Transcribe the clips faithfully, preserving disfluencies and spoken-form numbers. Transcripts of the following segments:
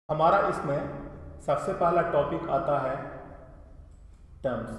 हमारा इसमें सबसे पहला टॉपिक आता है टर्म्स।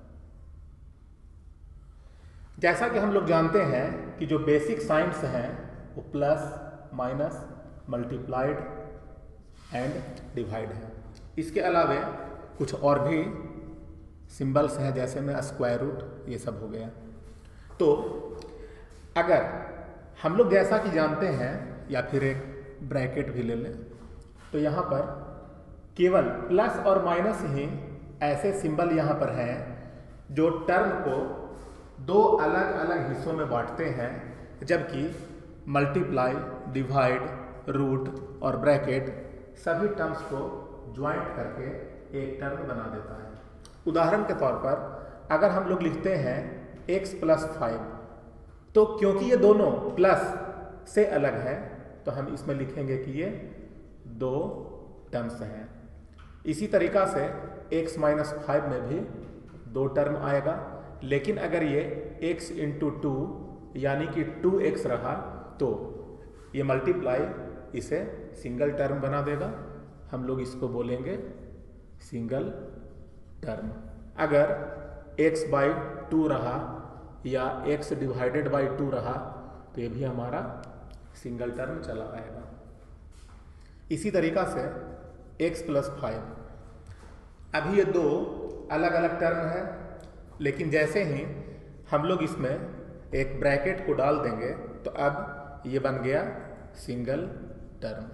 जैसा कि हम लोग जानते हैं कि जो बेसिक साइंस हैं वो plus, minus, multiplied and divide है। इसके अलावे कुछ और भी सिंबल्स हैं, जैसे में स्क्वायर रूट, ये सब हो गया। तो अगर हम लोग जैसा कि जानते हैं, या फिर एक ब्रैकेट भी ले लें, तो यहाँ पर केवल प्लस और माइनस ही ऐसे सिंबल यहाँ पर हैं जो टर्म को दो अलग अलग हिस्सों में बांटते हैं, जबकि मल्टीप्लाई, डिवाइड, रूट और ब्रैकेट सभी टर्म्स को ज्वाइंट करके एक टर्म बना देता है। उदाहरण के तौर पर अगर हम लोग लिखते हैं x प्लस फाइव, तो क्योंकि ये दोनों प्लस से अलग है तो हम इसमें लिखेंगे कि ये दो टर्म्स हैं। इसी तरीका से x माइनस फाइव में भी दो टर्म आएगा, लेकिन अगर ये x इंटू टू यानी कि टू एक्स रहा तो ये मल्टीप्लाई इसे सिंगल टर्म बना देगा। हम लोग इसको बोलेंगे सिंगल टर्म। अगर x बाई टू रहा या x डिवाइडेड बाई टू रहा तो ये भी हमारा सिंगल टर्म चला आएगा। इसी तरीका से x प्लस फाइव, अभी ये दो अलग अलग टर्म है, लेकिन जैसे ही हम लोग इसमें एक ब्रैकेट को डाल देंगे तो अब ये बन गया सिंगल टर्म।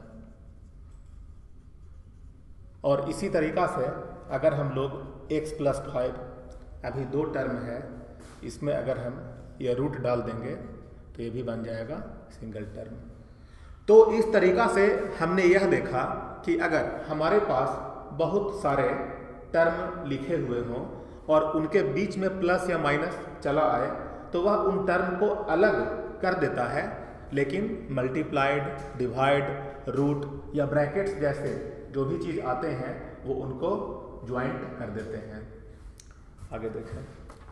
और इसी तरीका से अगर हम लोग x प्लस फाइव, अभी दो टर्म है, इसमें अगर हम ये रूट डाल देंगे तो ये भी बन जाएगा सिंगल टर्म। तो इस तरीका से हमने यह देखा कि अगर हमारे पास बहुत सारे टर्म लिखे हुए हों और उनके बीच में प्लस या माइनस चला आए तो वह उन टर्म को अलग कर देता है, लेकिन मल्टीप्लाइड, डिवाइड, रूट या ब्रैकेट्स जैसे जो भी चीज़ आते हैं वो उनको ज्वाइंट कर देते हैं। आगे देखें,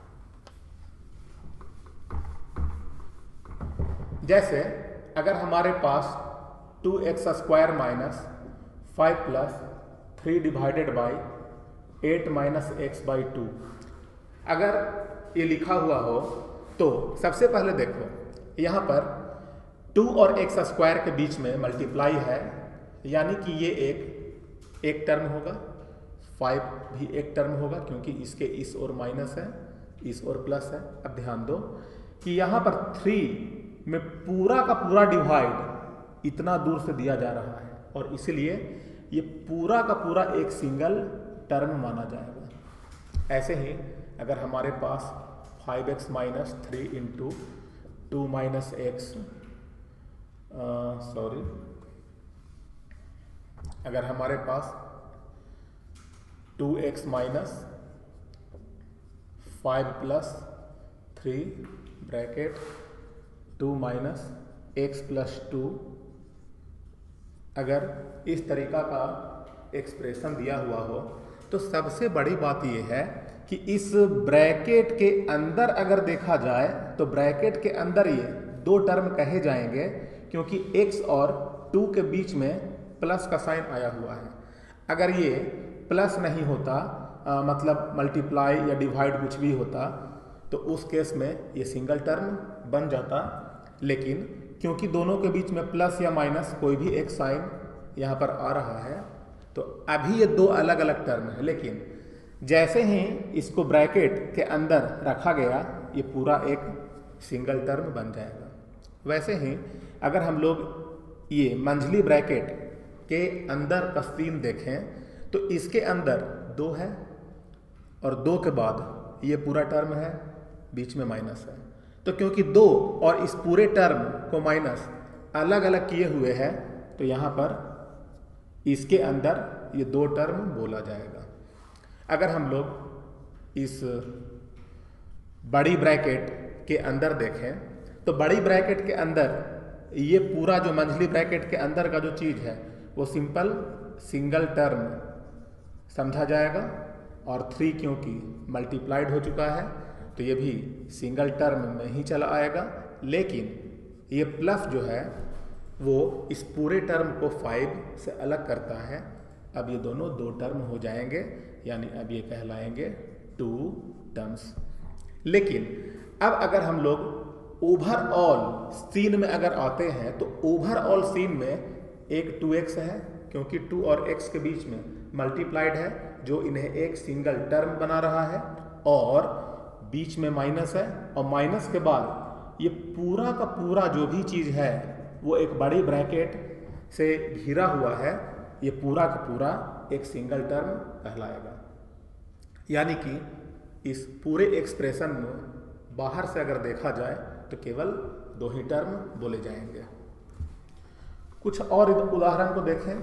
जैसे अगर हमारे पास two x square minus five plus three divided by eight minus x by two अगर ये लिखा हुआ हो तो सबसे पहले देखो यहाँ पर टू और एक्स स्क्वायर के बीच में मल्टीप्लाई है, यानी कि ये एक एक टर्म होगा, फाइव भी एक टर्म होगा क्योंकि इसके इस और माइनस है, इस और प्लस है। अब ध्यान दो कि यहाँ पर थ्री में पूरा का पूरा डिवाइड इतना दूर से दिया जा रहा है और इसलिए ये पूरा का पूरा एक सिंगल टर्म माना जाएगा। ऐसे ही अगर हमारे पास five x minus three into two minus x sorry अगर हमारे पास two x minus five plus three bracket two minus x plus two, अगर इस तरीका का एक्सप्रेशन दिया हुआ हो तो सबसे बड़ी बात यह है कि इस ब्रैकेट के अंदर अगर देखा जाए तो ब्रैकेट के अंदर ये दो टर्म कहे जाएंगे क्योंकि x और टू के बीच में प्लस का साइन आया हुआ है। अगर ये प्लस नहीं होता आ, मतलब मल्टीप्लाई या डिवाइड कुछ भी होता तो उस केस में ये सिंगल टर्म बन जाता, लेकिन क्योंकि दोनों के बीच में प्लस या माइनस कोई भी एक साइन यहाँ पर आ रहा है तो अभी ये दो अलग अलग टर्म है, लेकिन जैसे ही इसको ब्रैकेट के अंदर रखा गया ये पूरा एक सिंगल टर्म बन जाएगा। वैसे ही अगर हम लोग ये मंझली ब्रैकेट के अंदर का सीन देखें तो इसके अंदर दो है और दो के बाद ये पूरा टर्म है, बीच में माइनस है। तो क्योंकि दो और इस पूरे टर्म को माइनस अलग अलग किए हुए हैं तो यहाँ पर इसके अंदर ये दो टर्म बोला जाएगा। अगर हम लोग इस बड़ी ब्रैकेट के अंदर देखें तो बड़ी ब्रैकेट के अंदर ये पूरा जो मंझली ब्रैकेट के अंदर का जो चीज़ है वो सिंपल सिंगल टर्म समझा जाएगा, और थ्री क्योंकि मल्टीप्लाइड हो चुका है तो ये भी सिंगल टर्म में ही चला आएगा। लेकिन ये प्लस जो है वो इस पूरे टर्म को फाइव से अलग करता है अब ये दोनों दो टर्म हो जाएंगे, यानी अब ये कहलाएंगे टू टर्म्स। लेकिन अब अगर हम लोग ओवरऑल सीन में अगर आते हैं तो ओवरऑल सीन में एक टू एक्स है, क्योंकि टू और एक्स के बीच में मल्टीप्लाइड है जो इन्हें एक सिंगल टर्म बना रहा है, और बीच में माइनस है, और माइनस के बाद ये पूरा का पूरा जो भी चीज़ है वो एक बड़ी ब्रैकेट से घिरा हुआ है, ये पूरा का पूरा एक सिंगल टर्म कहलाएगा। यानी कि इस पूरे एक्सप्रेशन में बाहर से अगर देखा जाए तो केवल दो ही टर्म बोले जाएंगे। कुछ और उदाहरण को देखें,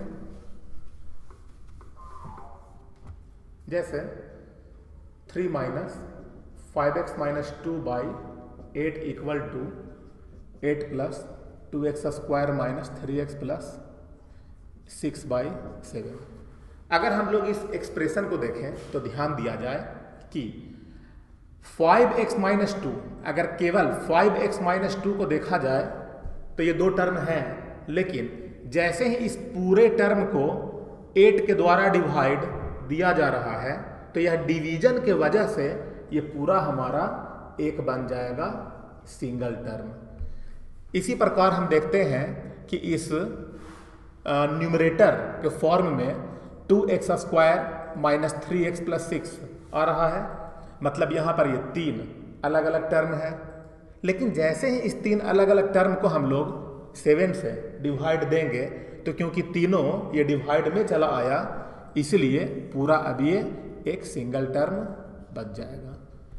जैसे three minus five x minus two by eight equal to eight plus two x square minus three x plus six by seven. अगर हम लोग इस एक्सप्रेशन को देखें तो ध्यान दिया जाए कि फाइव एक्स माइनस टू, अगर केवल फाइव एक्स माइनस टू को देखा जाए तो ये दो टर्म हैं, लेकिन जैसे ही इस पूरे टर्म को एट के द्वारा डिवाइड दिया जा रहा है तो यह डिवीजन के वजह से ये पूरा हमारा एक बन जाएगा सिंगल टर्म। इसी प्रकार हम देखते हैं कि इस न्यूमरेटर के फॉर्म में two x square minus three x plus six आ रहा है, मतलब यहाँ पर ये तीन अलग अलग टर्म है। लेकिन जैसे ही इस तीन अलग अलग टर्म को हम लोग सेवन से डिवाइड देंगे तो क्योंकि तीनों ये डिवाइड में चला आया, इसलिए पूरा अब ये एक सिंगल टर्म बच जाएगा।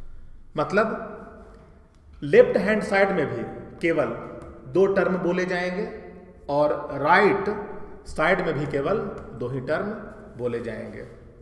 मतलब लेफ्ट हैंड साइड में भी केवल दो टर्म बोले जाएंगे और राइट साइड में भी केवल दो ही टर्म बोले जाएंगे।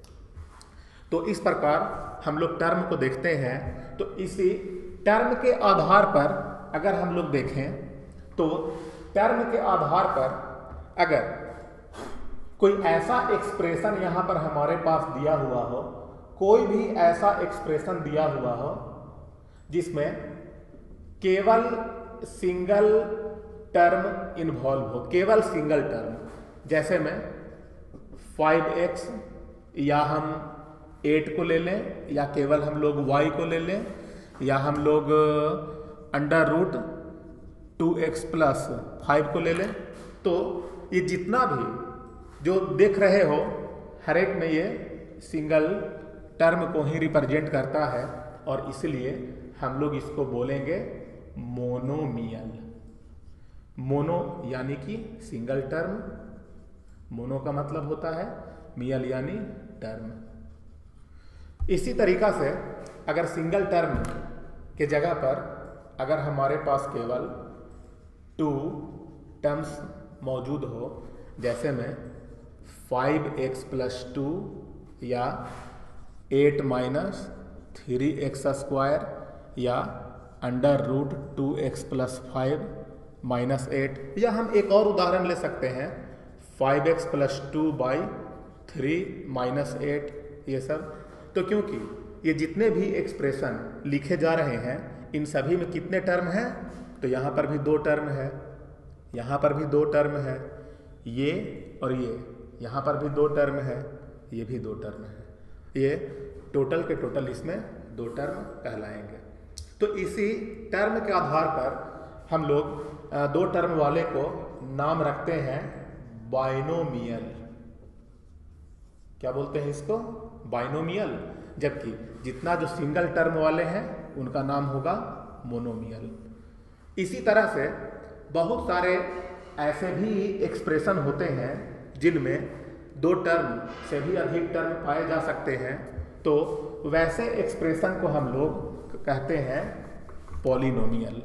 तो इस प्रकार हम लोग टर्म को देखते हैं। तो इसी टर्म के आधार पर अगर हम लोग देखें तो टर्म के आधार पर अगर कोई ऐसा एक्सप्रेशन यहाँ पर हमारे पास दिया हुआ हो, कोई भी ऐसा एक्सप्रेशन दिया हुआ हो जिसमें केवल सिंगल टर्म इन्वॉल्व हो, केवल सिंगल टर्म, जैसे में फाइव एक्स या हम एट को ले लें, या केवल हम लोग y को ले लें, या हम लोग under root two x plus five को ले लें, तो ये जितना भी जो देख रहे हो हर एक में ये सिंगल टर्म को ही रिप्रेजेंट करता है, और इसलिए हम लोग इसको बोलेंगे मोनोमियल। मोनो यानी कि सिंगल टर्म, मोनो का मतलब होता है मियल यानी टर्म। इसी तरीका से अगर सिंगल टर्म के जगह पर अगर हमारे पास केवल टू टर्म्स मौजूद हो, जैसे में फाइव एक्स प्लस टू या eight minus three x square या under root two x plus five minus eight, या हम एक और उदाहरण ले सकते हैं five x plus two by three minus eight, ये सब। तो क्योंकि ये जितने भी एक्सप्रेशन लिखे जा रहे हैं इन सभी में कितने टर्म हैं, तो यहाँ पर भी दो टर्म है, यहाँ पर भी दो टर्म है, ये और ये, यहाँ पर भी दो टर्म है, ये भी दो टर्म है, ये टोटल के टोटल इसमें दो टर्म कहलाएंगे। तो इसी टर्म के आधार पर हम लोग दो टर्म वाले को नाम रखते हैं बाइनोमियल। क्या बोलते हैं इसको? बाइनोमियल। जबकि जितना जो सिंगल टर्म वाले हैं उनका नाम होगा मोनोमियल। इसी तरह से बहुत सारे ऐसे भी एक्सप्रेशन होते हैं जिनमें दो टर्म से भी अधिक टर्म पाए जा सकते हैं, तो वैसे एक्सप्रेशन को हम लोग कहते हैं पॉलिनोमियल।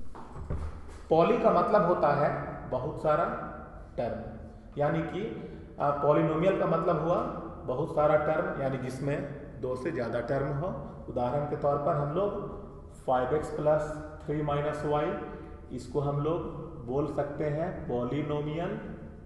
पॉली का मतलब होता है बहुत सारा टर्म, यानी कि पॉलिनोमियल का मतलब हुआ बहुत सारा टर्म, यानी जिसमें दो से ज़्यादा टर्म हो। उदाहरण के तौर पर हम लोग five x plus three minus y, इसको हम लोग बोल सकते हैं पॉलिनोमियल,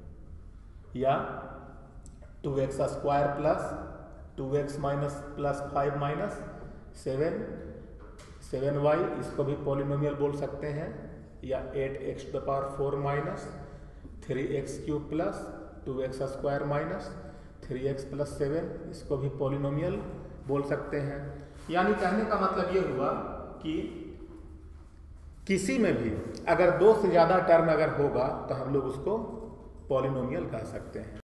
या two x square plus two x minus plus five minus seven seven y, इसको भी पॉलिनोमियल बोल सकते हैं, या eight x to the power four minus three x cube plus two x square minus three x plus seven, इसको भी polynomial बोल सकते हैं। यानी कहने का मतलब ये हुआ कि किसी में भी अगर दो से ज़्यादा टर्म अगर होगा तो हम लोग उसको पॉलिनोमियल कह सकते हैं।